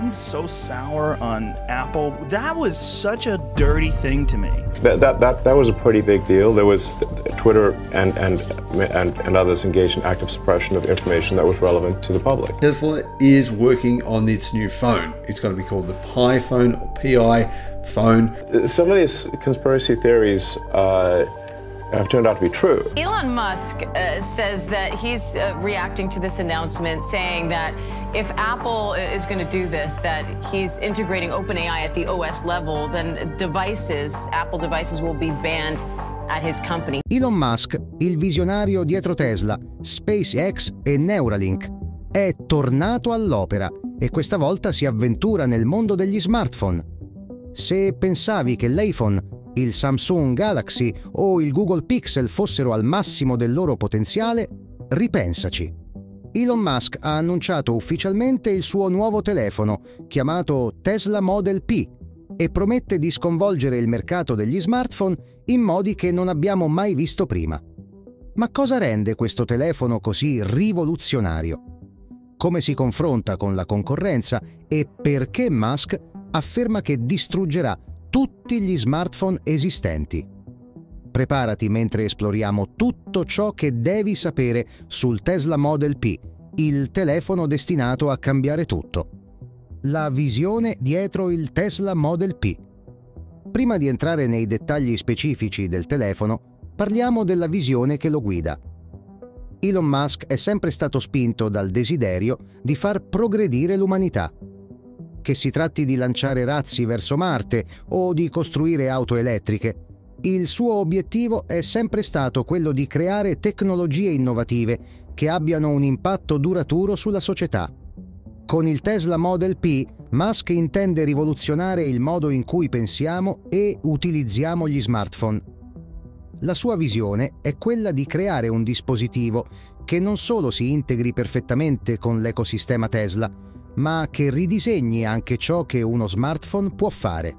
I'm so sour on Apple. That was such a dirty thing to me. That was a pretty big deal. There was Twitter and others engaged in active suppression of information that was relevant to the public. Tesla is working on its new phone. It's going to be called the Pi phone or Pi phone. Some of these conspiracy theories have turned out to be true. Elon Musk says that he's reacting to this announcement, saying that if Apple is going to do this, that he's integrating OpenAI at the OS level, then Apple devices will be banned at his company. Elon Musk, il visionario dietro Tesla, SpaceX e Neuralink, è tornato all'opera e questa volta si avventura nel mondo degli smartphone. Se pensavi che l'iPhone, il Samsung Galaxy o il Google Pixel fossero al massimo del loro potenziale, ripensaci. Elon Musk ha annunciato ufficialmente il suo nuovo telefono, chiamato Tesla Model P, e promette di sconvolgere il mercato degli smartphone in modi che non abbiamo mai visto prima. Ma cosa rende questo telefono così rivoluzionario? Come si confronta con la concorrenza e perché Musk afferma che distruggerà tutti gli smartphone esistenti? Preparati mentre esploriamo tutto ciò che devi sapere sul Tesla Model P, il telefono destinato a cambiare tutto. La visione dietro il Tesla Model P. Prima di entrare nei dettagli specifici del telefono, parliamo della visione che lo guida. Elon Musk è sempre stato spinto dal desiderio di far progredire l'umanità. Che si tratti di lanciare razzi verso Marte o di costruire auto elettriche, il suo obiettivo è sempre stato quello di creare tecnologie innovative che abbiano un impatto duraturo sulla società. Con il Tesla Model P, Musk intende rivoluzionare il modo in cui pensiamo e utilizziamo gli smartphone. La sua visione è quella di creare un dispositivo che non solo si integri perfettamente con l'ecosistema Tesla, ma che ridisegni anche ciò che uno smartphone può fare.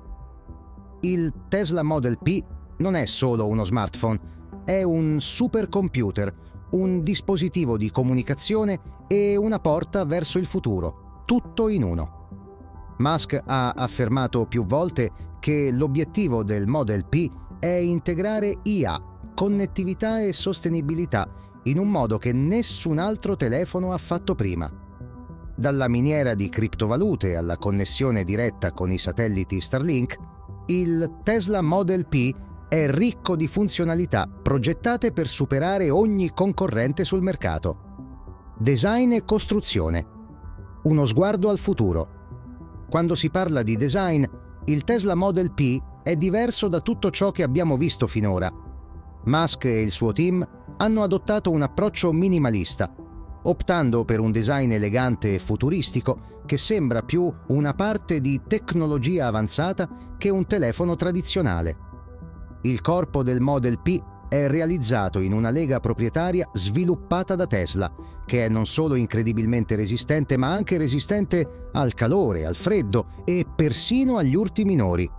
Il Tesla Model P non è solo uno smartphone, è un supercomputer, un dispositivo di comunicazione e una porta verso il futuro, tutto in uno. Musk ha affermato più volte che l'obiettivo del Model P è integrare IA, connettività e sostenibilità in un modo che nessun altro telefono ha fatto prima. Dalla miniera di criptovalute alla connessione diretta con i satelliti Starlink, il Tesla Model P è ricco di funzionalità progettate per superare ogni concorrente sul mercato. Design e costruzione. Uno sguardo al futuro. Quando si parla di design, il Tesla Model P è diverso da tutto ciò che abbiamo visto finora. Musk e il suo team hanno adottato un approccio minimalista, optando per un design elegante e futuristico che sembra più una parte di tecnologia avanzata che un telefono tradizionale. Il corpo del Model P è realizzato in una lega proprietaria sviluppata da Tesla, che è non solo incredibilmente resistente, ma anche resistente al calore, al freddo e persino agli urti minori.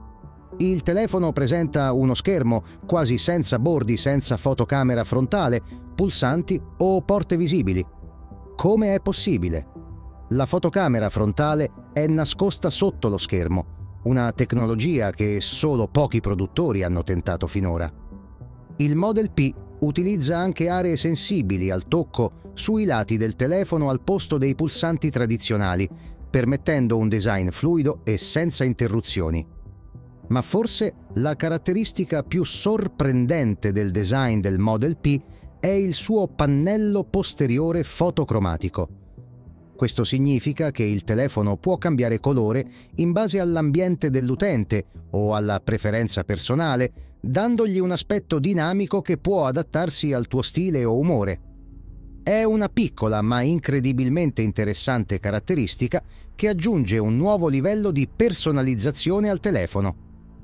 Il telefono presenta uno schermo quasi senza bordi, senza fotocamera frontale, pulsanti o porte visibili. Come è possibile? La fotocamera frontale è nascosta sotto lo schermo, una tecnologia che solo pochi produttori hanno tentato finora. Il Model P utilizza anche aree sensibili al tocco sui lati del telefono al posto dei pulsanti tradizionali, permettendo un design fluido e senza interruzioni. Ma forse la caratteristica più sorprendente del design del Model P è il suo pannello posteriore fotocromatico. Questo significa che il telefono può cambiare colore in base all'ambiente dell'utente o alla preferenza personale, dandogli un aspetto dinamico che può adattarsi al tuo stile o umore. È una piccola ma incredibilmente interessante caratteristica che aggiunge un nuovo livello di personalizzazione al telefono.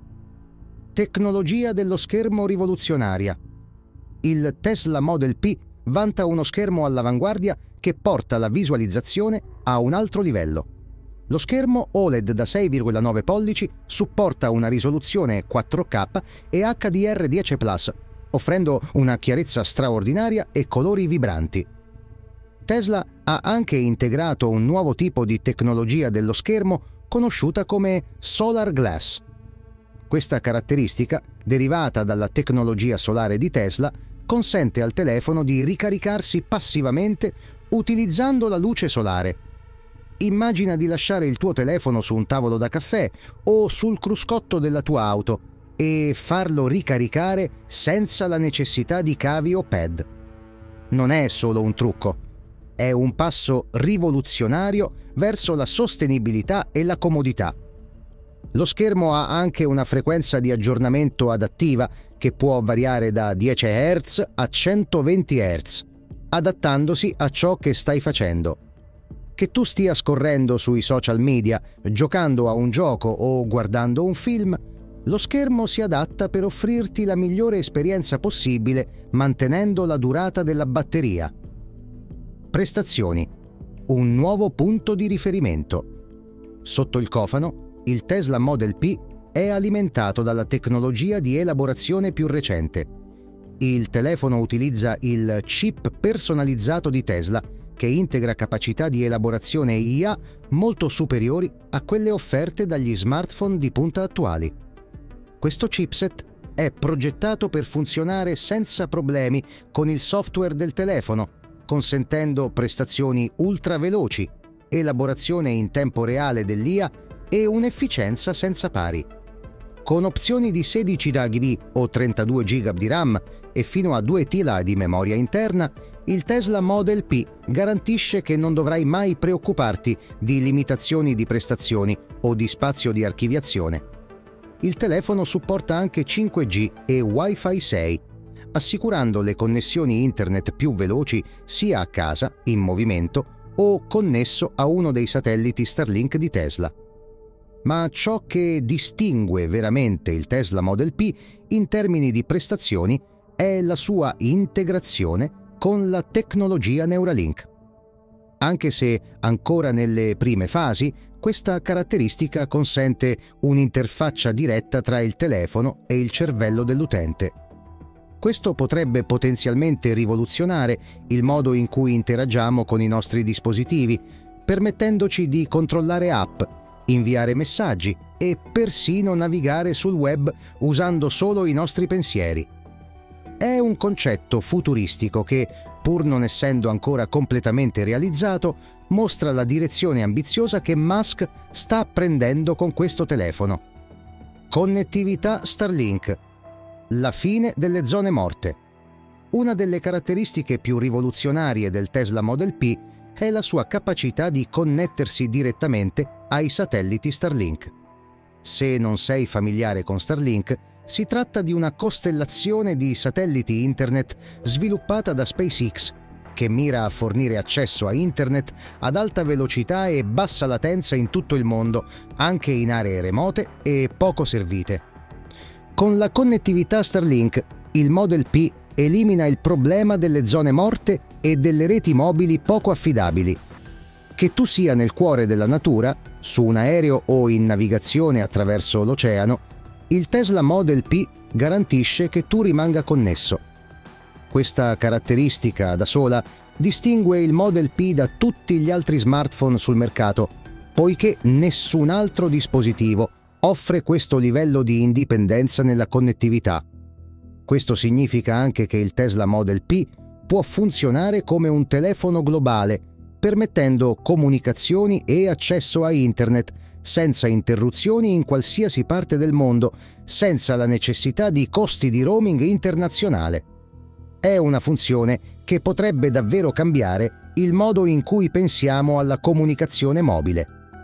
Tecnologia dello schermo rivoluzionaria. Il Tesla Model P vanta uno schermo all'avanguardia che porta la visualizzazione a un altro livello. Lo schermo OLED da 6,9 pollici supporta una risoluzione 4K e HDR10+, offrendo una chiarezza straordinaria e colori vibranti. Tesla ha anche integrato un nuovo tipo di tecnologia dello schermo conosciuta come Solar Glass. Questa caratteristica, derivata dalla tecnologia solare di Tesla, consente al telefono di ricaricarsi passivamente utilizzando la luce solare. Immagina di lasciare il tuo telefono su un tavolo da caffè o sul cruscotto della tua auto e farlo ricaricare senza la necessità di cavi o pad. Non è solo un trucco, è un passo rivoluzionario verso la sostenibilità e la comodità. Lo schermo ha anche una frequenza di aggiornamento adattiva che può variare da 10 Hz a 120 Hz, adattandosi a ciò che stai facendo. Che tu stia scorrendo sui social media, giocando a un gioco o guardando un film, lo schermo si adatta per offrirti la migliore esperienza possibile mantenendo la durata della batteria. Prestazioni. Un nuovo punto di riferimento. Sotto il cofano, il Tesla Model P è alimentato dalla tecnologia di elaborazione più recente. Il telefono utilizza il chip personalizzato di Tesla, che integra capacità di elaborazione IA molto superiori a quelle offerte dagli smartphone di punta attuali. Questo chipset è progettato per funzionare senza problemi con il software del telefono, consentendo prestazioni ultra veloci, elaborazione in tempo reale dell'IA e un'efficienza senza pari. Con opzioni di 16 GB o 32 GB di RAM e fino a 2 TB di memoria interna, il Tesla Model P garantisce che non dovrai mai preoccuparti di limitazioni di prestazioni o di spazio di archiviazione. Il telefono supporta anche 5G e Wi-Fi 6, assicurando le connessioni internet più veloci sia a casa, in movimento, o connesso a uno dei satelliti Starlink di Tesla. Ma ciò che distingue veramente il Tesla Model P in termini di prestazioni è la sua integrazione con la tecnologia Neuralink. Anche se ancora nelle prime fasi, questa caratteristica consente un'interfaccia diretta tra il telefono e il cervello dell'utente. Questo potrebbe potenzialmente rivoluzionare il modo in cui interagiamo con i nostri dispositivi, permettendoci di controllare app, inviare messaggi e persino navigare sul web usando solo i nostri pensieri. È un concetto futuristico che, pur non essendo ancora completamente realizzato, mostra la direzione ambiziosa che Musk sta prendendo con questo telefono. Connettività Starlink. La fine delle zone morte. Una delle caratteristiche più rivoluzionarie del Tesla Model P è la sua capacità di connettersi direttamente ai satelliti Starlink. Se non sei familiare con Starlink, si tratta di una costellazione di satelliti internet sviluppata da SpaceX, che mira a fornire accesso a internet ad alta velocità e bassa latenza in tutto il mondo, anche in aree remote e poco servite. Con la connettività Starlink, il Model P elimina il problema delle zone morte e delle reti mobili poco affidabili. Che tu sia nel cuore della natura, su un aereo o in navigazione attraverso l'oceano, il Tesla Model P garantisce che tu rimanga connesso. Questa caratteristica da sola distingue il Model P da tutti gli altri smartphone sul mercato, poiché nessun altro dispositivo offre questo livello di indipendenza nella connettività. Questo significa anche che il Tesla Model P può funzionare come un telefono globale, permettendo comunicazioni e accesso a internet senza interruzioni in qualsiasi parte del mondo, senza la necessità di costi di roaming internazionale. È una funzione che potrebbe davvero cambiare il modo in cui pensiamo alla comunicazione mobile.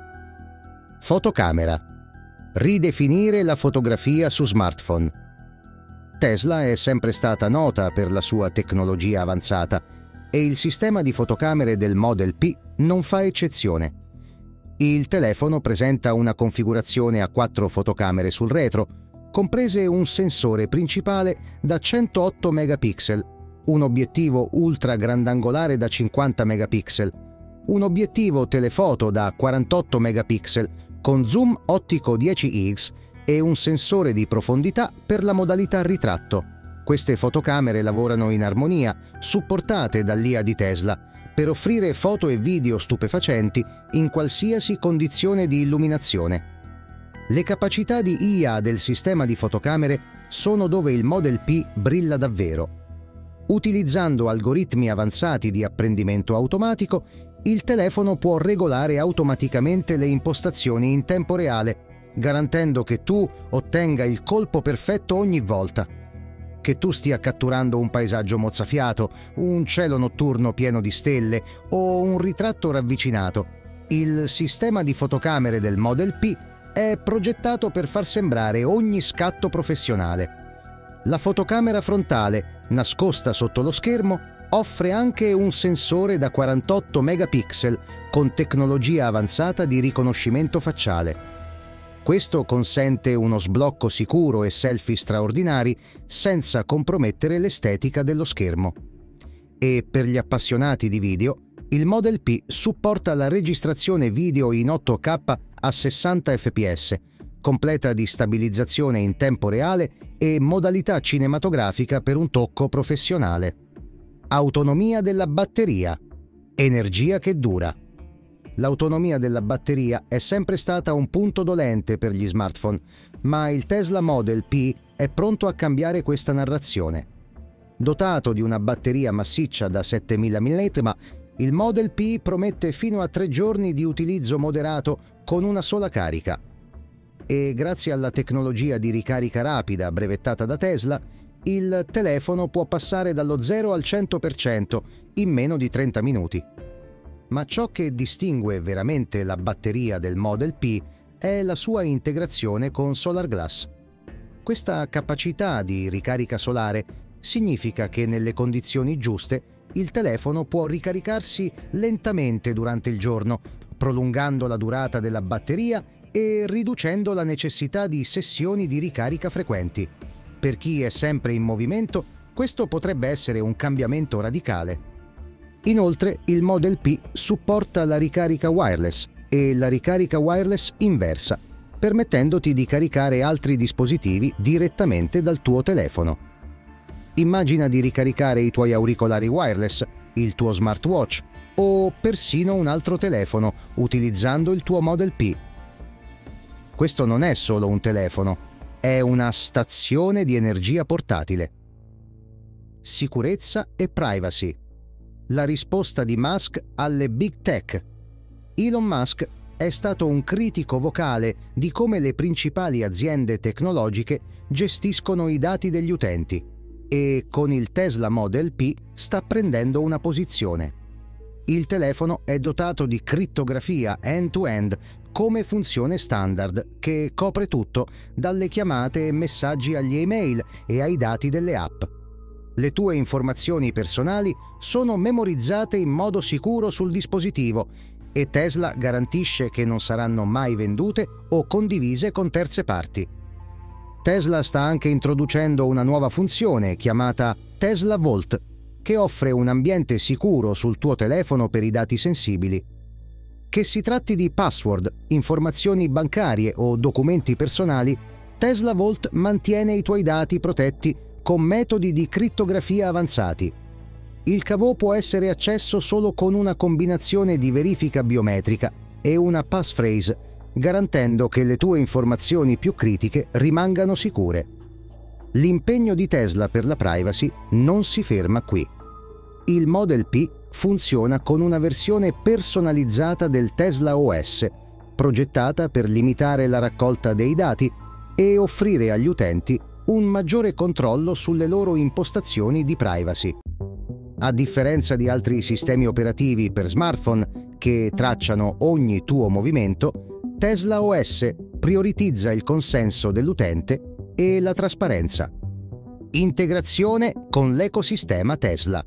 Fotocamera. Ridefinire la fotografia su smartphone. Tesla è sempre stata nota per la sua tecnologia avanzata e il sistema di fotocamere del Model P non fa eccezione. Il telefono presenta una configurazione a 4 fotocamere sul retro, comprese un sensore principale da 108 megapixel, un obiettivo ultra grandangolare da 50 megapixel, un obiettivo telefoto da 48 megapixel con zoom ottico 10x e un sensore di profondità per la modalità ritratto. Queste fotocamere lavorano in armonia, supportate dall'IA di Tesla, per offrire foto e video stupefacenti in qualsiasi condizione di illuminazione. Le capacità di IA del sistema di fotocamere sono dove il Model P brilla davvero. Utilizzando algoritmi avanzati di apprendimento automatico, il telefono può regolare automaticamente le impostazioni in tempo reale, garantendo che tu ottenga il colpo perfetto ogni volta. Che tu stia catturando un paesaggio mozzafiato, un cielo notturno pieno di stelle o un ritratto ravvicinato, il sistema di fotocamere del Model P è progettato per far sembrare ogni scatto professionale. La fotocamera frontale, nascosta sotto lo schermo, offre anche un sensore da 48 megapixel con tecnologia avanzata di riconoscimento facciale. Questo consente uno sblocco sicuro e selfie straordinari senza compromettere l'estetica dello schermo. E per gli appassionati di video, il Model P supporta la registrazione video in 8K a 60 fps, completa di stabilizzazione in tempo reale e modalità cinematografica per un tocco professionale. Autonomia della batteria. Energia che dura. L'autonomia della batteria è sempre stata un punto dolente per gli smartphone, ma il Tesla Model P è pronto a cambiare questa narrazione. Dotato di una batteria massiccia da 7000 mAh, il Model P promette fino a 3 giorni di utilizzo moderato con una sola carica. E grazie alla tecnologia di ricarica rapida brevettata da Tesla, il telefono può passare dallo 0 al 100% in meno di 30 minuti. Ma ciò che distingue veramente la batteria del Model P è la sua integrazione con Solar Glass. Questa capacità di ricarica solare significa che nelle condizioni giuste il telefono può ricaricarsi lentamente durante il giorno, prolungando la durata della batteria e riducendo la necessità di sessioni di ricarica frequenti. Per chi è sempre in movimento, questo potrebbe essere un cambiamento radicale. Inoltre, il Model P supporta la ricarica wireless e la ricarica wireless inversa, permettendoti di caricare altri dispositivi direttamente dal tuo telefono. Immagina di ricaricare i tuoi auricolari wireless, il tuo smartwatch o persino un altro telefono utilizzando il tuo Model P. Questo non è solo un telefono, è una stazione di energia portatile. Sicurezza e privacy. La risposta di Musk alle big tech. Elon Musk è stato un critico vocale di come le principali aziende tecnologiche gestiscono i dati degli utenti e con il Tesla Model P sta prendendo una posizione. Il telefono è dotato di crittografia end-to-end come funzione standard che copre tutto, dalle chiamate e messaggi agli email e ai dati delle app. Le tue informazioni personali sono memorizzate in modo sicuro sul dispositivo e Tesla garantisce che non saranno mai vendute o condivise con terze parti. Tesla sta anche introducendo una nuova funzione chiamata Tesla Vault, che offre un ambiente sicuro sul tuo telefono per i dati sensibili. Che si tratti di password, informazioni bancarie o documenti personali, Tesla Vault mantiene i tuoi dati protetti con metodi di crittografia avanzati. Il cavo può essere accesso solo con una combinazione di verifica biometrica e una passphrase, garantendo che le tue informazioni più critiche rimangano sicure. L'impegno di Tesla per la privacy non si ferma qui. Il Model P funziona con una versione personalizzata del Tesla OS, progettata per limitare la raccolta dei dati e offrire agli utenti un maggiore controllo sulle loro impostazioni di privacy. A differenza di altri sistemi operativi per smartphone che tracciano ogni tuo movimento, Tesla OS prioritizza il consenso dell'utente e la trasparenza. Integrazione con l'ecosistema Tesla.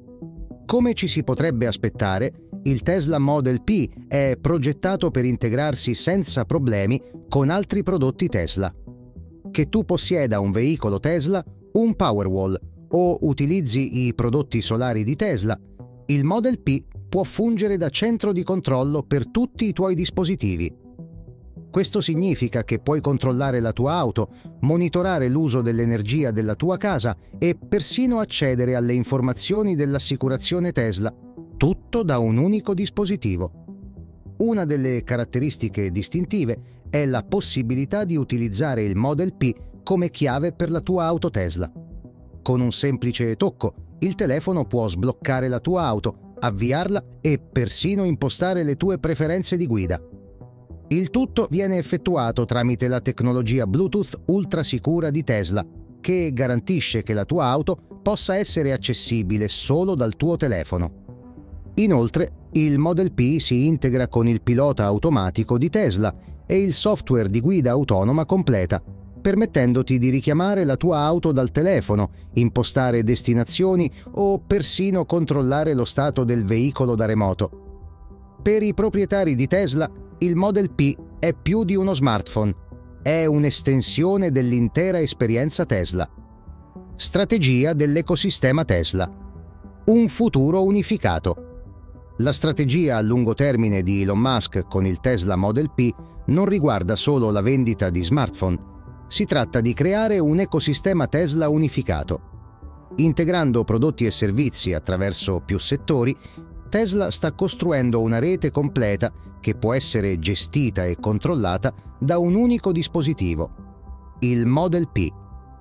Come ci si potrebbe aspettare, il Tesla Model P è progettato per integrarsi senza problemi con altri prodotti Tesla. Che tu possieda un veicolo Tesla, un Powerwall o utilizzi i prodotti solari di Tesla, il Model P può fungere da centro di controllo per tutti i tuoi dispositivi. Questo significa che puoi controllare la tua auto, monitorare l'uso dell'energia della tua casa e persino accedere alle informazioni dell'assicurazione Tesla, tutto da un unico dispositivo. Una delle caratteristiche distintive è la possibilità di utilizzare il Model P come chiave per la tua auto Tesla. Con un semplice tocco, il telefono può sbloccare la tua auto, avviarla e persino impostare le tue preferenze di guida. Il tutto viene effettuato tramite la tecnologia Bluetooth ultra sicura di Tesla, che garantisce che la tua auto possa essere accessibile solo dal tuo telefono. Inoltre, il Model P si integra con il pilota automatico di Tesla e il software di guida autonoma completa, permettendoti di richiamare la tua auto dal telefono, impostare destinazioni o persino controllare lo stato del veicolo da remoto. Per i proprietari di Tesla, il Model P è più di uno smartphone, è un'estensione dell'intera esperienza Tesla. Strategia dell'ecosistema Tesla. Un futuro unificato. La strategia a lungo termine di Elon Musk con il Tesla Model P non riguarda solo la vendita di smartphone. Si tratta di creare un ecosistema Tesla unificato. Integrando prodotti e servizi attraverso più settori, Tesla sta costruendo una rete completa che può essere gestita e controllata da un unico dispositivo, il Model P.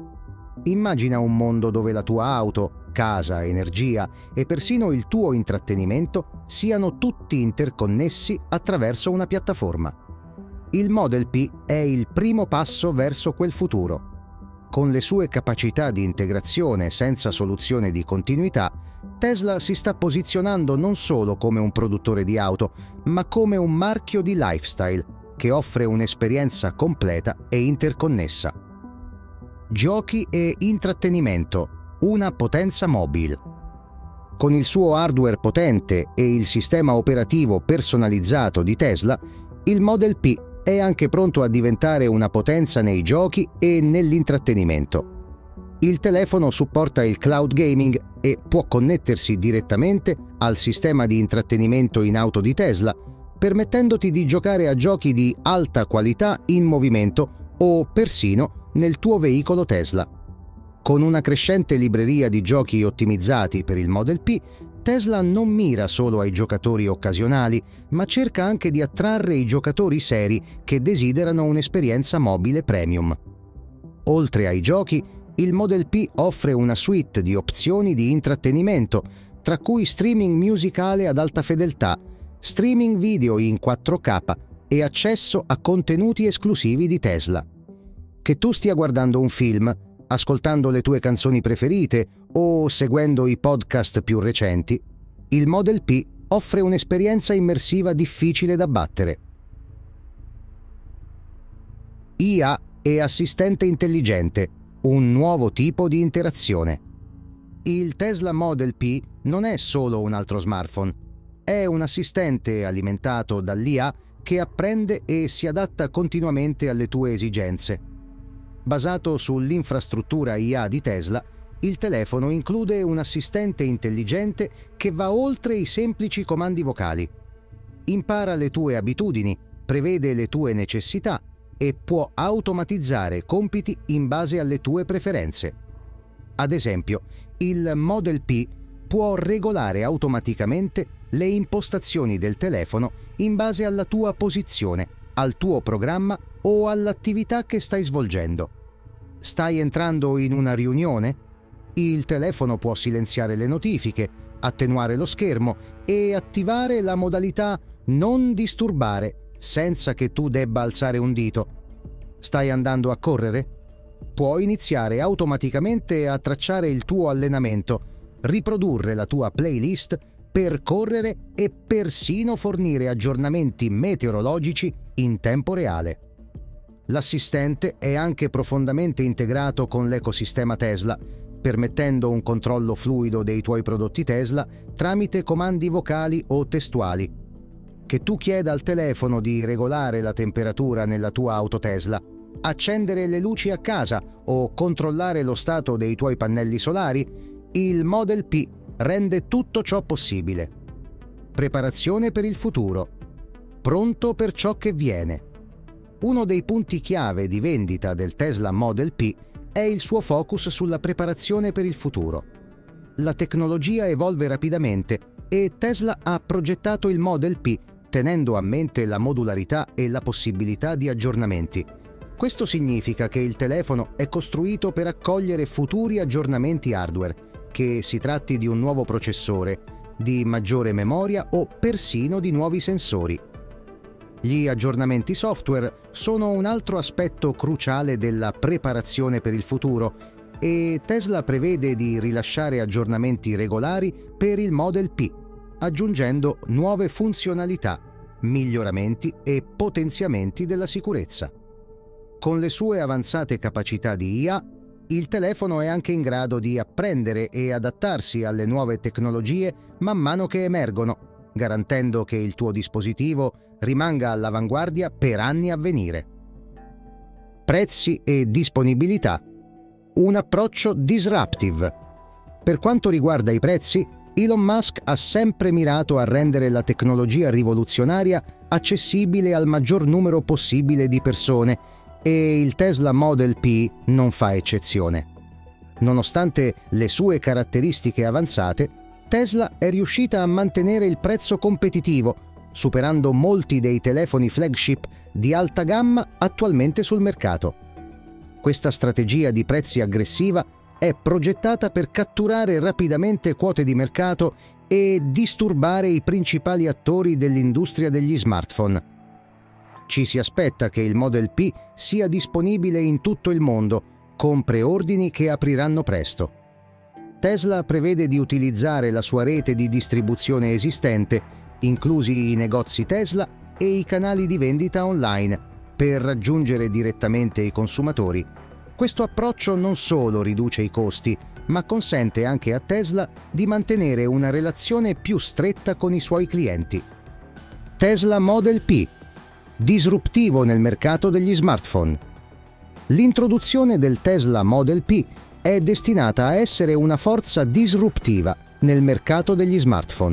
Immagina un mondo dove la tua auto, casa, energia e persino il tuo intrattenimento siano tutti interconnessi attraverso una piattaforma. Il Model P è il primo passo verso quel futuro. Con le sue capacità di integrazione senza soluzione di continuità, Tesla si sta posizionando non solo come un produttore di auto, ma come un marchio di lifestyle che offre un'esperienza completa e interconnessa. Giochi e intrattenimento. Una potenza mobile. Con il suo hardware potente e il sistema operativo personalizzato di Tesla, il Model P è anche pronto a diventare una potenza nei giochi e nell'intrattenimento. Il telefono supporta il cloud gaming e può connettersi direttamente al sistema di intrattenimento in auto di Tesla, permettendoti di giocare a giochi di alta qualità in movimento o persino nel tuo veicolo Tesla. Con una crescente libreria di giochi ottimizzati per il Model P, Tesla non mira solo ai giocatori occasionali, ma cerca anche di attrarre i giocatori seri che desiderano un'esperienza mobile premium. Oltre ai giochi, il Model P offre una suite di opzioni di intrattenimento, tra cui streaming musicale ad alta fedeltà, streaming video in 4K e accesso a contenuti esclusivi di Tesla. Che tu stia guardando un film, ascoltando le tue canzoni preferite o seguendo i podcast più recenti, il Model P offre un'esperienza immersiva difficile da battere. IA e assistente intelligente, un nuovo tipo di interazione. Il Tesla Model P non è solo un altro smartphone, è un assistente alimentato dall'IA che apprende e si adatta continuamente alle tue esigenze. Basato sull'infrastruttura IA di Tesla, il telefono include un assistente intelligente che va oltre i semplici comandi vocali. Impara le tue abitudini, prevede le tue necessità e può automatizzare compiti in base alle tue preferenze. Ad esempio, il Model P può regolare automaticamente le impostazioni del telefono in base alla tua posizione, al tuo programma o all'attività che stai svolgendo. Stai entrando in una riunione? Il telefono può silenziare le notifiche, attenuare lo schermo e attivare la modalità non disturbare senza che tu debba alzare un dito. Stai andando a correre? Può iniziare automaticamente a tracciare il tuo allenamento, riprodurre la tua playlist, percorrere e persino fornire aggiornamenti meteorologici in tempo reale. L'assistente è anche profondamente integrato con l'ecosistema Tesla, permettendo un controllo fluido dei tuoi prodotti Tesla tramite comandi vocali o testuali. Che tu chieda al telefono di regolare la temperatura nella tua auto Tesla, accendere le luci a casa o controllare lo stato dei tuoi pannelli solari, il Model P rende tutto ciò possibile. Preparazione per il futuro. Pronto per ciò che viene. Uno dei punti chiave di vendita del Tesla Model P è il suo focus sulla preparazione per il futuro. La tecnologia evolve rapidamente e Tesla ha progettato il Model P tenendo a mente la modularità e la possibilità di aggiornamenti. Questo significa che il telefono è costruito per accogliere futuri aggiornamenti hardware, che si tratti di un nuovo processore, di maggiore memoria o persino di nuovi sensori. Gli aggiornamenti software sono un altro aspetto cruciale della preparazione per il futuro e Tesla prevede di rilasciare aggiornamenti regolari per il Model P, aggiungendo nuove funzionalità, miglioramenti e potenziamenti della sicurezza. Con le sue avanzate capacità di IA, il telefono è anche in grado di apprendere e adattarsi alle nuove tecnologie man mano che emergono, garantendo che il tuo dispositivo rimanga all'avanguardia per anni a venire. Prezzi e disponibilità. Un approccio disruptive. Per quanto riguarda i prezzi, Elon Musk ha sempre mirato a rendere la tecnologia rivoluzionaria accessibile al maggior numero possibile di persone e il Tesla Model P non fa eccezione. Nonostante le sue caratteristiche avanzate, Tesla è riuscita a mantenere il prezzo competitivo, superando molti dei telefoni flagship di alta gamma attualmente sul mercato. Questa strategia di prezzi aggressiva è progettata per catturare rapidamente quote di mercato e disturbare i principali attori dell'industria degli smartphone. Ci si aspetta che il Model P sia disponibile in tutto il mondo, con preordini che apriranno presto. Tesla prevede di utilizzare la sua rete di distribuzione esistente, inclusi i negozi Tesla e i canali di vendita online, per raggiungere direttamente i consumatori. Questo approccio non solo riduce i costi, ma consente anche a Tesla di mantenere una relazione più stretta con i suoi clienti. Tesla Model P, disruptivo nel mercato degli smartphone. L'introduzione del Tesla Model P è destinata a essere una forza disruptiva nel mercato degli smartphone.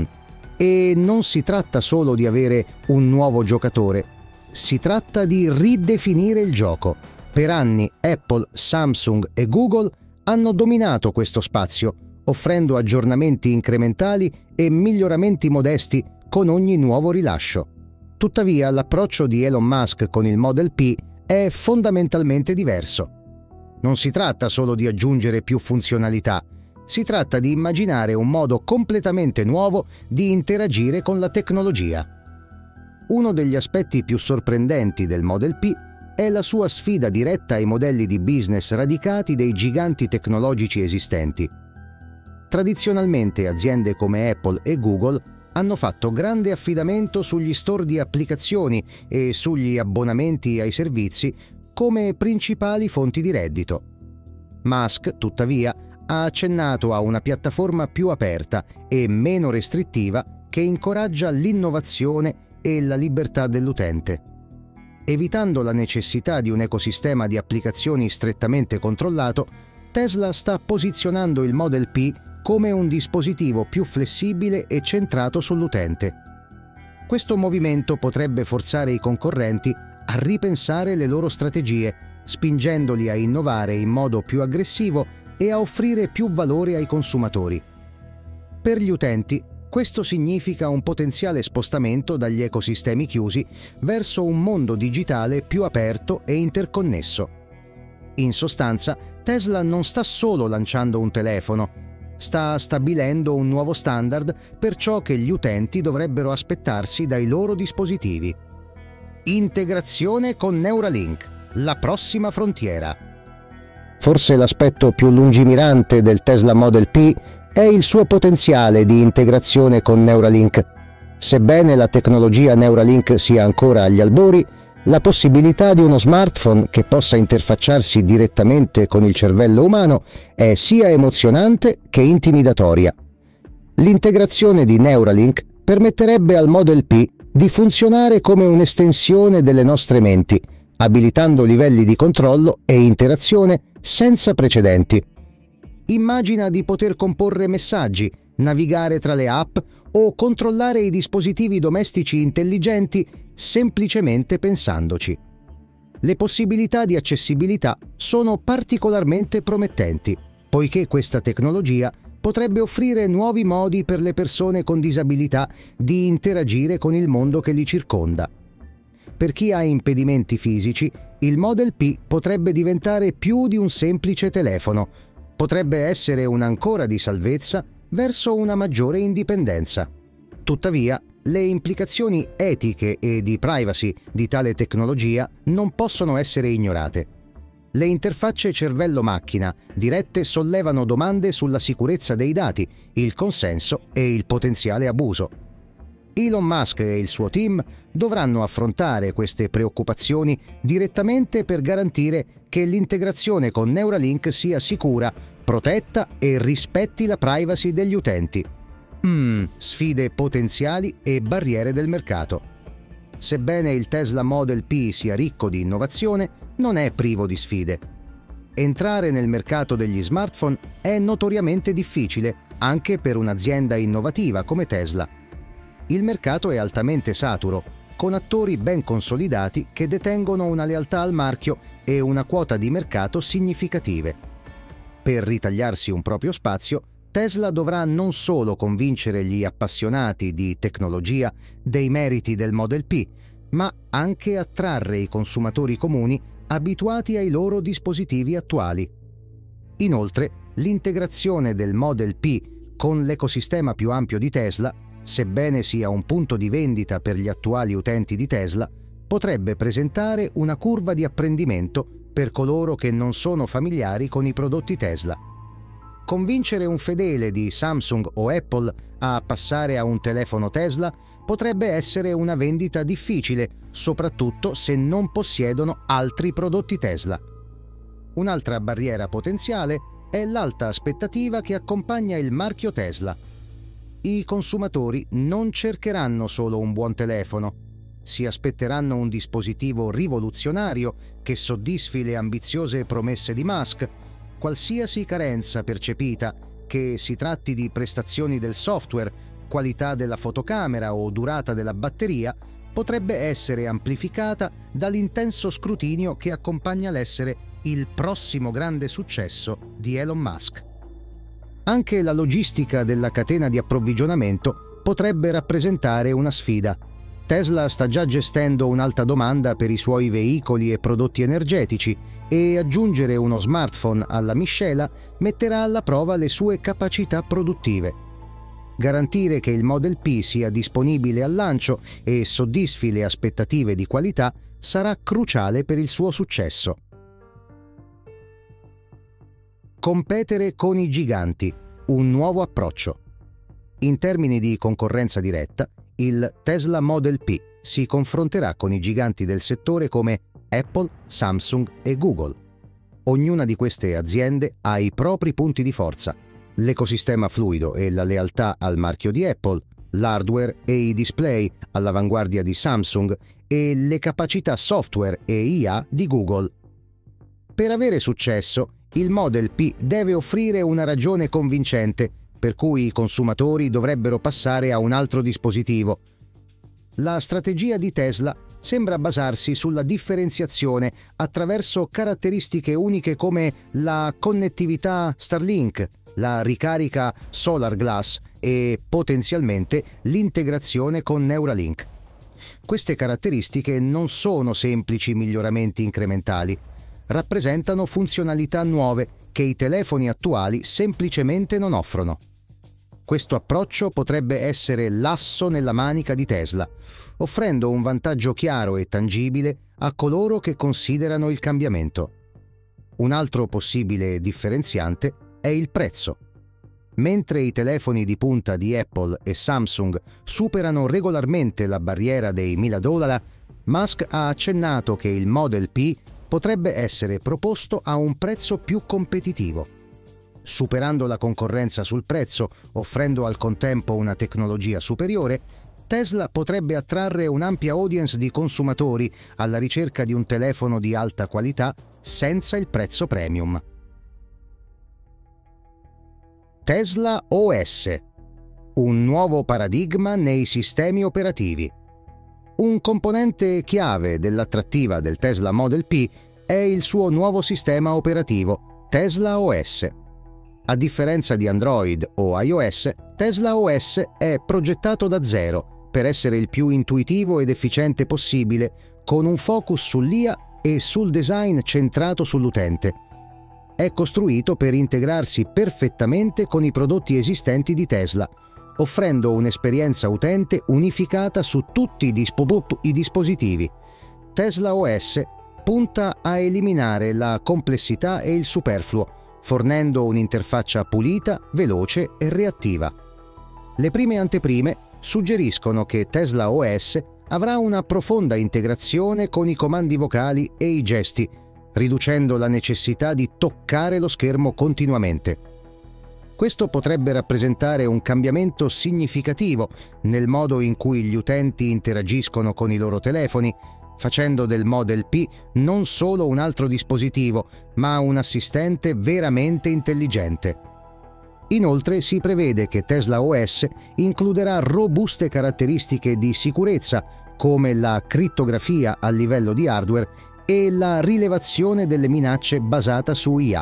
E non si tratta solo di avere un nuovo giocatore, si tratta di ridefinire il gioco. Per anni Apple, Samsung e Google hanno dominato questo spazio, offrendo aggiornamenti incrementali e miglioramenti modesti con ogni nuovo rilascio. Tuttavia, l'approccio di Elon Musk con il Model P è fondamentalmente diverso. Non si tratta solo di aggiungere più funzionalità, si tratta di immaginare un modo completamente nuovo di interagire con la tecnologia. Uno degli aspetti più sorprendenti del Model P è la sua sfida diretta ai modelli di business radicati dei giganti tecnologici esistenti. Tradizionalmente aziende come Apple e Google hanno fatto grande affidamento sugli store di applicazioni e sugli abbonamenti ai servizi come principali fonti di reddito. Musk, tuttavia, ha accennato a una piattaforma più aperta e meno restrittiva che incoraggia l'innovazione e la libertà dell'utente. Evitando la necessità di un ecosistema di applicazioni strettamente controllato, Tesla sta posizionando il Model P come un dispositivo più flessibile e centrato sull'utente. Questo movimento potrebbe forzare i concorrenti a ripensare le loro strategie, spingendoli a innovare in modo più aggressivo e a offrire più valore ai consumatori. Per gli utenti, questo significa un potenziale spostamento dagli ecosistemi chiusi verso un mondo digitale più aperto e interconnesso. In sostanza, Tesla non sta solo lanciando un telefono, sta stabilendo un nuovo standard per ciò che gli utenti dovrebbero aspettarsi dai loro dispositivi. Integrazione con Neuralink, la prossima frontiera. Forse l'aspetto più lungimirante del Tesla Model P è il suo potenziale di integrazione con Neuralink. Sebbene la tecnologia Neuralink sia ancora agli albori, la possibilità di uno smartphone che possa interfacciarsi direttamente con il cervello umano è sia emozionante che intimidatoria. L'integrazione di Neuralink permetterebbe al Model P di funzionare come un'estensione delle nostre menti, abilitando livelli di controllo e interazione senza precedenti. Immagina di poter comporre messaggi, navigare tra le app o controllare i dispositivi domestici intelligenti semplicemente pensandoci. Le possibilità di accessibilità sono particolarmente promettenti, poiché questa tecnologia potrebbe offrire nuovi modi per le persone con disabilità di interagire con il mondo che li circonda. Per chi ha impedimenti fisici, il Model P potrebbe diventare più di un semplice telefono, potrebbe essere un'ancora di salvezza verso una maggiore indipendenza. Tuttavia, le implicazioni etiche e di privacy di tale tecnologia non possono essere ignorate. Le interfacce cervello-macchina dirette sollevano domande sulla sicurezza dei dati, il consenso e il potenziale abuso. Elon Musk e il suo team dovranno affrontare queste preoccupazioni direttamente per garantire che l'integrazione con Neuralink sia sicura, protetta e rispetti la privacy degli utenti. Sfide potenziali e barriere del mercato. Sebbene il Tesla Model P sia ricco di innovazione, non è privo di sfide. Entrare nel mercato degli smartphone è notoriamente difficile, anche per un'azienda innovativa come Tesla. Il mercato è altamente saturo, con attori ben consolidati che detengono una lealtà al marchio e una quota di mercato significative. Per ritagliarsi un proprio spazio, Tesla dovrà non solo convincere gli appassionati di tecnologia dei meriti del Model P, ma anche attrarre i consumatori comuni abituati ai loro dispositivi attuali. Inoltre, l'integrazione del Model P con l'ecosistema più ampio di Tesla, sebbene sia un punto di vendita per gli attuali utenti di Tesla, potrebbe presentare una curva di apprendimento per coloro che non sono familiari con i prodotti Tesla. Convincere un fedele di Samsung o Apple a passare a un telefono Tesla potrebbe essere una vendita difficile, soprattutto se non possiedono altri prodotti Tesla. Un'altra barriera potenziale è l'alta aspettativa che accompagna il marchio Tesla. I consumatori non cercheranno solo un buon telefono, si aspetteranno un dispositivo rivoluzionario che soddisfi le ambiziose promesse di Musk. Qualsiasi carenza percepita, che si tratti di prestazioni del software, qualità della fotocamera o durata della batteria, potrebbe essere amplificata dall'intenso scrutinio che accompagna l'essere il prossimo grande successo di Elon Musk. Anche la logistica della catena di approvvigionamento potrebbe rappresentare una sfida. Tesla sta già gestendo un'alta domanda per i suoi veicoli e prodotti energetici e aggiungere uno smartphone alla miscela metterà alla prova le sue capacità produttive. Garantire che il Model P sia disponibile al lancio e soddisfi le aspettative di qualità sarà cruciale per il suo successo. Competere con i giganti, un nuovo approccio. In termini di concorrenza diretta, il Tesla Model P si confronterà con i giganti del settore come Apple, Samsung e Google. Ognuna di queste aziende ha i propri punti di forza, l'ecosistema fluido e la lealtà al marchio di Apple, l'hardware e i display all'avanguardia di Samsung e le capacità software e IA di Google. Per avere successo, il Model P deve offrire una ragione convincente per cui i consumatori dovrebbero passare a un altro dispositivo. La strategia di Tesla sembra basarsi sulla differenziazione attraverso caratteristiche uniche come la connettività Starlink, la ricarica Solar Glass e potenzialmente l'integrazione con Neuralink. Queste caratteristiche non sono semplici miglioramenti incrementali, rappresentano funzionalità nuove che i telefoni attuali semplicemente non offrono. Questo approccio potrebbe essere l'asso nella manica di Tesla, offrendo un vantaggio chiaro e tangibile a coloro che considerano il cambiamento. Un altro possibile differenziante è il prezzo. Mentre i telefoni di punta di Apple e Samsung superano regolarmente la barriera dei $1.000, Musk ha accennato che il Model P potrebbe essere proposto a un prezzo più competitivo. Superando la concorrenza sul prezzo, offrendo al contempo una tecnologia superiore, Tesla potrebbe attrarre un'ampia audience di consumatori alla ricerca di un telefono di alta qualità senza il prezzo premium. Tesla OS, un nuovo paradigma nei sistemi operativi. Un componente chiave dell'attrattiva del Tesla Model P è il suo nuovo sistema operativo, Tesla OS. A differenza di Android o iOS, Tesla OS è progettato da zero per essere il più intuitivo ed efficiente possibile, con un focus sull'IA e sul design centrato sull'utente. È costruito per integrarsi perfettamente con i prodotti esistenti di Tesla, offrendo un'esperienza utente unificata su tutti i dispositivi. Tesla OS punta a eliminare la complessità e il superfluo, fornendo un'interfaccia pulita, veloce e reattiva. Le prime anteprime suggeriscono che Tesla OS avrà una profonda integrazione con i comandi vocali e i gesti, riducendo la necessità di toccare lo schermo continuamente. Questo potrebbe rappresentare un cambiamento significativo nel modo in cui gli utenti interagiscono con i loro telefoni, facendo del Model P non solo un altro dispositivo, ma un assistente veramente intelligente. Inoltre si prevede che Tesla OS includerà robuste caratteristiche di sicurezza, come la crittografia a livello di hardware e la rilevazione delle minacce basata su IA.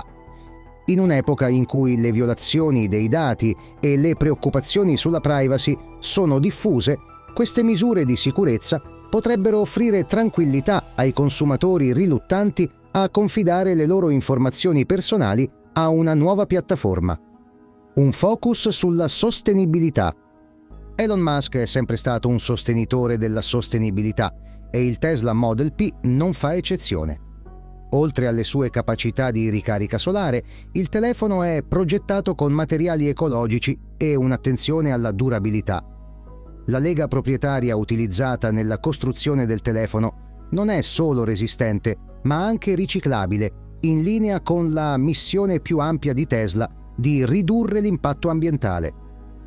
In un'epoca in cui le violazioni dei dati e le preoccupazioni sulla privacy sono diffuse, queste misure di sicurezza potrebbero offrire tranquillità ai consumatori riluttanti a confidare le loro informazioni personali a una nuova piattaforma. Un focus sulla sostenibilità. Elon Musk è sempre stato un sostenitore della sostenibilità e il Tesla Model P non fa eccezione. Oltre alle sue capacità di ricarica solare, il telefono è progettato con materiali ecologici e un'attenzione alla durabilità. La lega proprietaria utilizzata nella costruzione del telefono non è solo resistente, ma anche riciclabile, in linea con la missione più ampia di Tesla di ridurre l'impatto ambientale.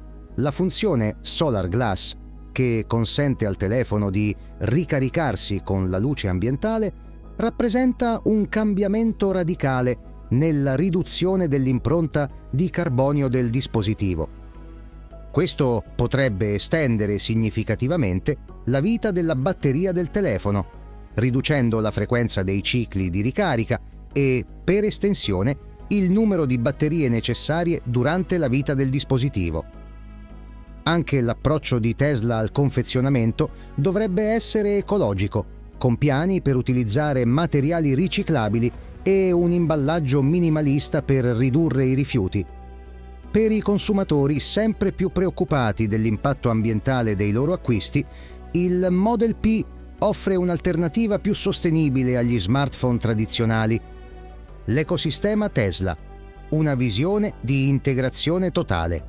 La funzione Solar Glass, che consente al telefono di ricaricarsi con la luce ambientale, rappresenta un cambiamento radicale nella riduzione dell'impronta di carbonio del dispositivo. Questo potrebbe estendere significativamente la vita della batteria del telefono, riducendo la frequenza dei cicli di ricarica e, per estensione, il numero di batterie necessarie durante la vita del dispositivo. Anche l'approccio di Tesla al confezionamento dovrebbe essere ecologico, con piani per utilizzare materiali riciclabili e un imballaggio minimalista per ridurre i rifiuti. Per i consumatori sempre più preoccupati dell'impatto ambientale dei loro acquisti, il Model P offre un'alternativa più sostenibile agli smartphone tradizionali. L'ecosistema Tesla, una visione di integrazione totale.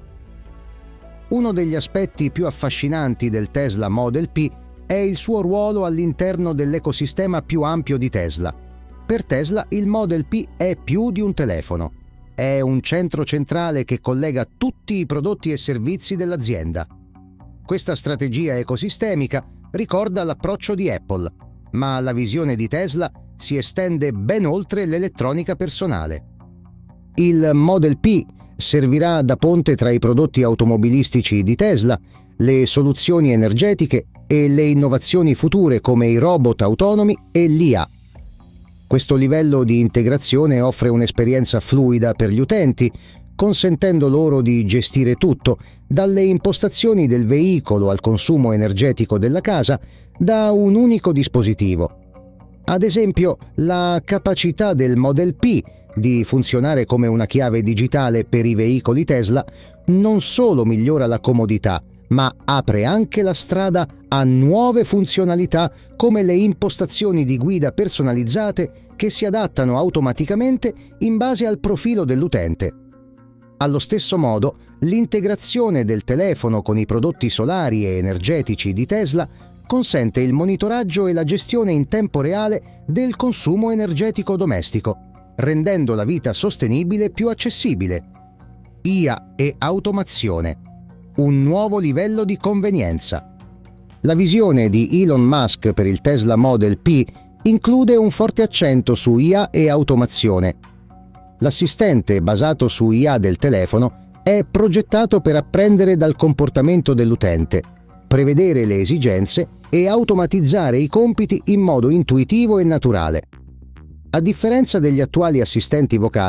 Uno degli aspetti più affascinanti del Tesla Model P è il suo ruolo all'interno dell'ecosistema più ampio di Tesla. Per Tesla il Model P è più di un telefono. È un centro centrale che collega tutti i prodotti e servizi dell'azienda. Questa strategia ecosistemica ricorda l'approccio di Apple, ma la visione di Tesla si estende ben oltre l'elettronica personale. Il Model P servirà da ponte tra i prodotti automobilistici di Tesla, le soluzioni energetiche e le innovazioni future come i robot autonomi e l'IA. Questo livello di integrazione offre un'esperienza fluida per gli utenti, consentendo loro di gestire tutto, dalle impostazioni del veicolo al consumo energetico della casa, da un unico dispositivo. Ad esempio, la capacità del Model P di funzionare come una chiave digitale per i veicoli Tesla non solo migliora la comodità, ma apre anche la strada a nuove funzionalità come le impostazioni di guida personalizzate che si adattano automaticamente in base al profilo dell'utente. Allo stesso modo, l'integrazione del telefono con i prodotti solari e energetici di Tesla consente il monitoraggio e la gestione in tempo reale del consumo energetico domestico, rendendo la vita sostenibile più accessibile. IA e automazione. Un nuovo livello di convenienza. La visione di Elon Musk per il Tesla Model P include un forte accento su IA e automazione. L'assistente basato su IA del telefono è progettato per apprendere dal comportamento dell'utente, prevedere le esigenze e automatizzare i compiti in modo intuitivo e naturale. A differenza degli attuali assistenti vocali,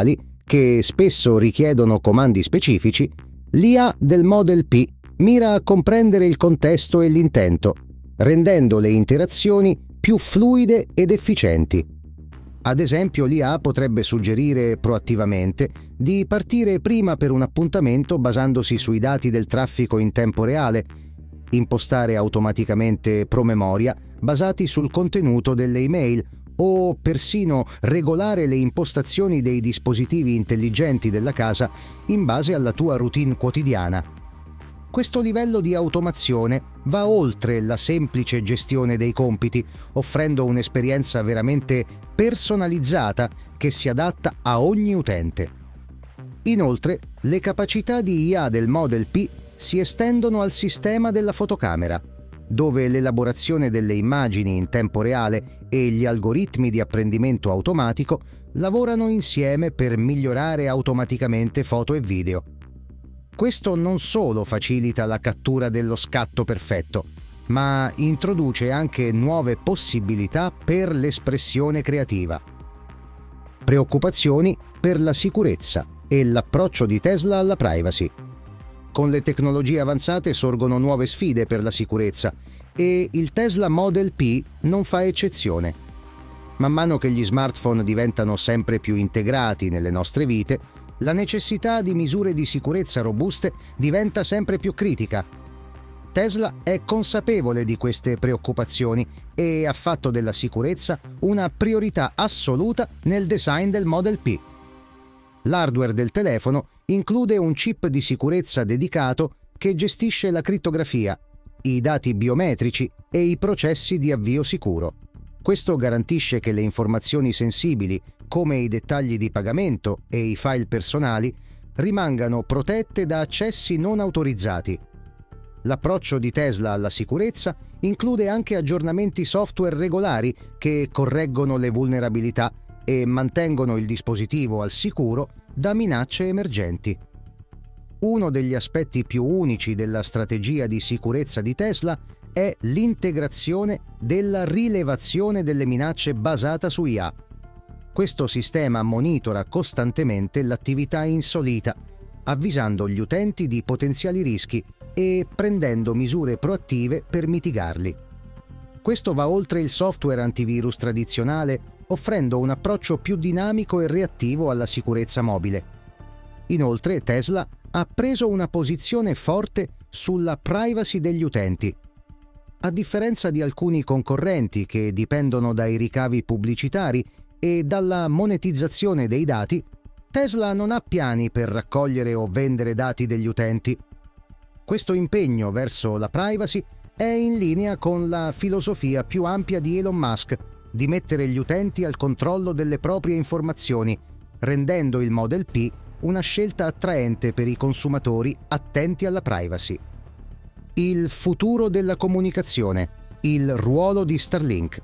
che spesso richiedono comandi specifici, l'IA del Model P mira a comprendere il contesto e l'intento, rendendo le interazioni più fluide ed efficienti. Ad esempio, l'IA potrebbe suggerire proattivamente di partire prima per un appuntamento basandosi sui dati del traffico in tempo reale, impostare automaticamente promemoria basati sul contenuto delle email o persino regolare le impostazioni dei dispositivi intelligenti della casa in base alla tua routine quotidiana. Questo livello di automazione va oltre la semplice gestione dei compiti, offrendo un'esperienza veramente personalizzata che si adatta a ogni utente. Inoltre, le capacità di IA del Model P si estendono al sistema della fotocamera, dove l'elaborazione delle immagini in tempo reale e gli algoritmi di apprendimento automatico lavorano insieme per migliorare automaticamente foto e video. Questo non solo facilita la cattura dello scatto perfetto, ma introduce anche nuove possibilità per l'espressione creativa. Preoccupazioni per la sicurezza e l'approccio di Tesla alla privacy. Con le tecnologie avanzate sorgono nuove sfide per la sicurezza e il Tesla Model P non fa eccezione. Man mano che gli smartphone diventano sempre più integrati nelle nostre vite, la necessità di misure di sicurezza robuste diventa sempre più critica. Tesla è consapevole di queste preoccupazioni e ha fatto della sicurezza una priorità assoluta nel design del Model P. L'hardware del telefono include un chip di sicurezza dedicato che gestisce la crittografia, i dati biometrici e i processi di avvio sicuro. Questo garantisce che le informazioni sensibili, come i dettagli di pagamento e i file personali, rimangano protette da accessi non autorizzati. L'approccio di Tesla alla sicurezza include anche aggiornamenti software regolari che correggono le vulnerabilità e mantengono il dispositivo al sicuro da minacce emergenti. Uno degli aspetti più unici della strategia di sicurezza di Tesla è l'integrazione della rilevazione delle minacce basata su IA. Questo sistema monitora costantemente l'attività insolita, avvisando gli utenti di potenziali rischi e prendendo misure proattive per mitigarli. Questo va oltre il software antivirus tradizionale, offrendo un approccio più dinamico e reattivo alla sicurezza mobile. Inoltre, Tesla ha preso una posizione forte sulla privacy degli utenti. A differenza di alcuni concorrenti che dipendono dai ricavi pubblicitari e dalla monetizzazione dei dati, Tesla non ha piani per raccogliere o vendere dati degli utenti. Questo impegno verso la privacy è in linea con la filosofia più ampia di Elon Musk di mettere gli utenti al controllo delle proprie informazioni, rendendo il Model P una scelta attraente per i consumatori attenti alla privacy. Il futuro della comunicazione, il ruolo di Starlink.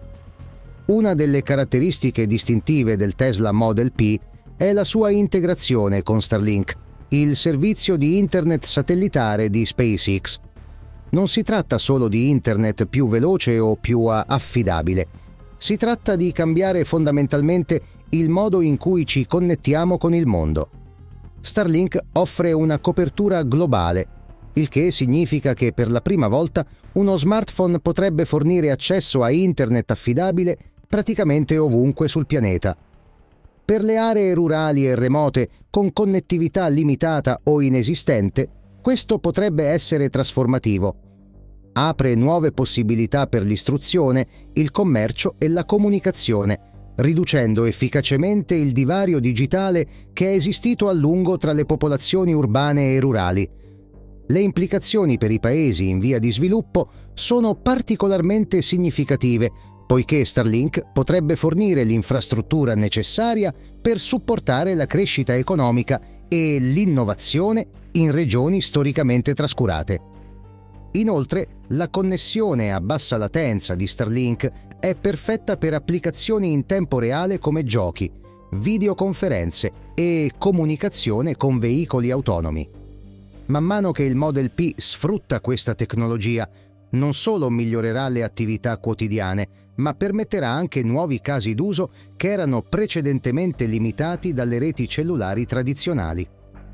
Una delle caratteristiche distintive del Tesla Model P è la sua integrazione con Starlink, il servizio di internet satellitare di SpaceX. Non si tratta solo di internet più veloce o più affidabile. Si tratta di cambiare fondamentalmente il modo in cui ci connettiamo con il mondo. Starlink offre una copertura globale, il che significa che per la prima volta uno smartphone potrebbe fornire accesso a internet affidabile praticamente ovunque sul pianeta. Per le aree rurali e remote con connettività limitata o inesistente, questo potrebbe essere trasformativo. Apre nuove possibilità per l'istruzione, il commercio e la comunicazione, riducendo efficacemente il divario digitale che è esistito a lungo tra le popolazioni urbane e rurali. Le implicazioni per i paesi in via di sviluppo sono particolarmente significative, poiché Starlink potrebbe fornire l'infrastruttura necessaria per supportare la crescita economica e l'innovazione in regioni storicamente trascurate. Inoltre, la connessione a bassa latenza di Starlink è perfetta per applicazioni in tempo reale come giochi, videoconferenze e comunicazione con veicoli autonomi. Man mano che il Model P sfrutta questa tecnologia, non solo migliorerà le attività quotidiane, ma permetterà anche nuovi casi d'uso che erano precedentemente limitati dalle reti cellulari tradizionali.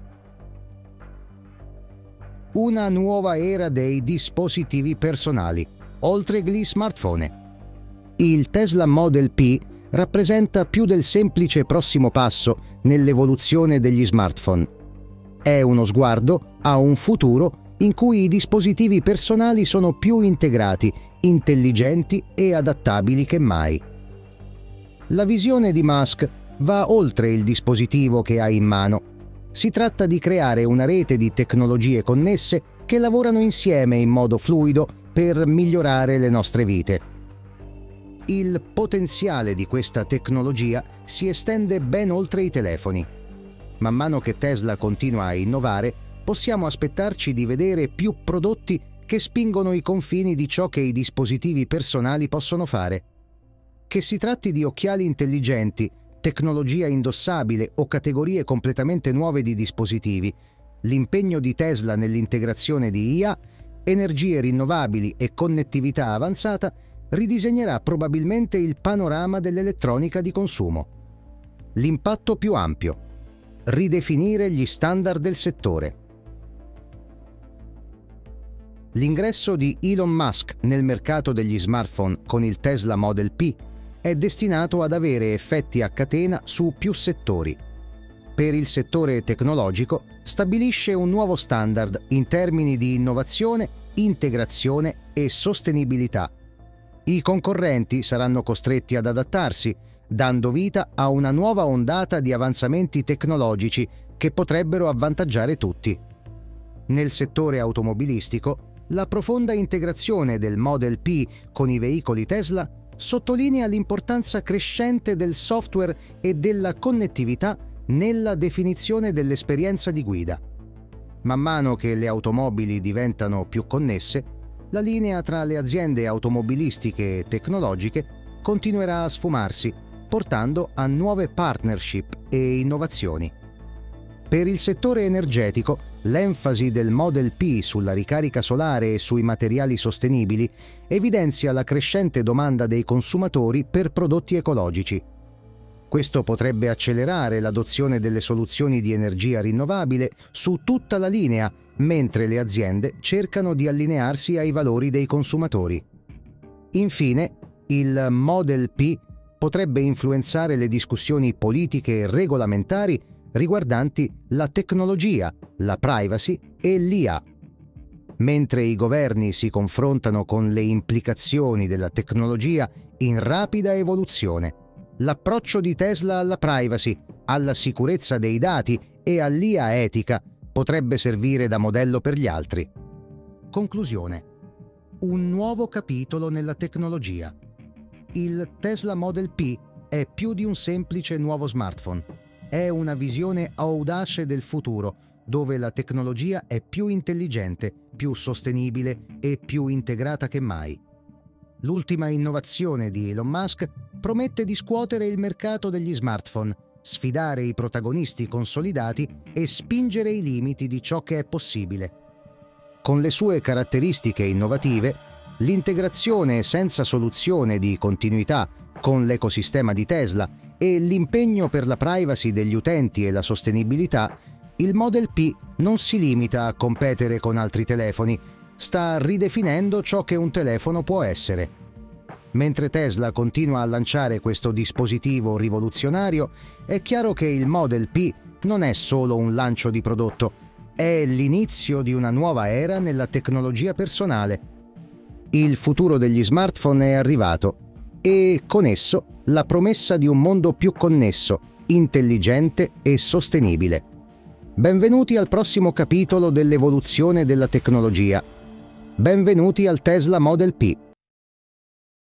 Una nuova era dei dispositivi personali, oltre gli smartphone. Il Tesla Model P rappresenta più del semplice prossimo passo nell'evoluzione degli smartphone. È uno sguardo a un futuro in cui i dispositivi personali sono più integrati, intelligenti e adattabili che mai. La visione di Musk va oltre il dispositivo che ha in mano. Si tratta di creare una rete di tecnologie connesse che lavorano insieme in modo fluido per migliorare le nostre vite. Il potenziale di questa tecnologia si estende ben oltre i telefoni. Man mano che Tesla continua a innovare, possiamo aspettarci di vedere più prodotti che spingono i confini di ciò che i dispositivi personali possono fare. Che si tratti di occhiali intelligenti, tecnologia indossabile o categorie completamente nuove di dispositivi, l'impegno di Tesla nell'integrazione di IA, energie rinnovabili e connettività avanzata ridisegnerà probabilmente il panorama dell'elettronica di consumo. L'impatto più ampio: ridefinire gli standard del settore. L'ingresso di Elon Musk nel mercato degli smartphone con il Tesla Model P è destinato ad avere effetti a catena su più settori. Per il settore tecnologico stabilisce un nuovo standard in termini di innovazione, integrazione e sostenibilità. I concorrenti saranno costretti ad adattarsi, dando vita a una nuova ondata di avanzamenti tecnologici che potrebbero avvantaggiare tutti. Nel settore automobilistico, la profonda integrazione del Model P con i veicoli Tesla sottolinea l'importanza crescente del software e della connettività nella definizione dell'esperienza di guida. Man mano che le automobili diventano più connesse, la linea tra le aziende automobilistiche e tecnologiche continuerà a sfumarsi, portando a nuove partnership e innovazioni. Per il settore energetico, l'enfasi del Model P sulla ricarica solare e sui materiali sostenibili evidenzia la crescente domanda dei consumatori per prodotti ecologici. Questo potrebbe accelerare l'adozione delle soluzioni di energia rinnovabile su tutta la linea, mentre le aziende cercano di allinearsi ai valori dei consumatori. Infine, il Model P potrebbe influenzare le discussioni politiche e regolamentari riguardanti la tecnologia, la privacy e l'IA. Mentre i governi si confrontano con le implicazioni della tecnologia in rapida evoluzione, l'approccio di Tesla alla privacy, alla sicurezza dei dati e all'IA etica potrebbe servire da modello per gli altri. Conclusione. Un nuovo capitolo nella tecnologia. Il Tesla Model P è più di un semplice nuovo smartphone. È una visione audace del futuro, dove la tecnologia è più intelligente, più sostenibile e più integrata che mai. L'ultima innovazione di Elon Musk promette di scuotere il mercato degli smartphone, sfidare i protagonisti consolidati e spingere i limiti di ciò che è possibile. Con le sue caratteristiche innovative, l'integrazione senza soluzione di continuità con l'ecosistema di Tesla e l'impegno per la privacy degli utenti e la sostenibilità, il Model P non si limita a competere con altri telefoni, sta ridefinendo ciò che un telefono può essere. Mentre Tesla continua a lanciare questo dispositivo rivoluzionario, è chiaro che il Model P non è solo un lancio di prodotto, è l'inizio di una nuova era nella tecnologia personale. Il futuro degli smartphone è arrivato e con esso la promessa di un mondo più connesso, intelligente e sostenibile. Benvenuti al prossimo capitolo dell'evoluzione della tecnologia. Benvenuti al Tesla Model P.